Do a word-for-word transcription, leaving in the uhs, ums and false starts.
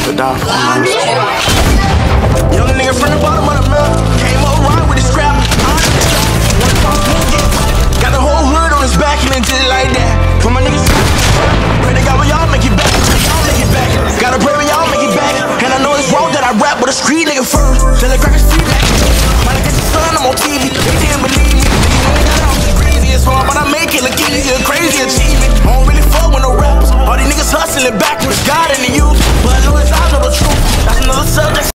to die for my Young nigga from the bottom of the map, came up right with his scrap. Got the whole hood on his back and then did it like that. For my niggas, pray to God, y'all make it back. Y'all make it back. Gotta pray when y'all make it back. And I know it's wrong that I rap with a street nigga first. Till the crackers see back. When I get the sun, I'm on T V. They didn't believe me. Crazy as far, but I make it look easy. A crazy achievement. I don't really fuck with no rappers. All these niggas hustling back.